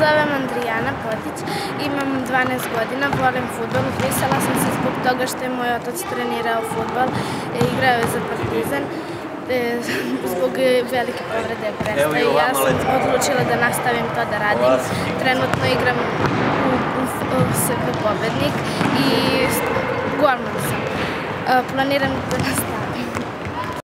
zovem Andrijana Potić, imam 12 godina, volim fudbal. Upisala sam se zbog toga što je moj otac trenirao fudbal, igrao je za Partizan. Zbog velike povrede prestaje i ja sam odlučila da nastavim to da radim. Trenutno igram u SV Pobednik i golman sam. Planiram da nastavim.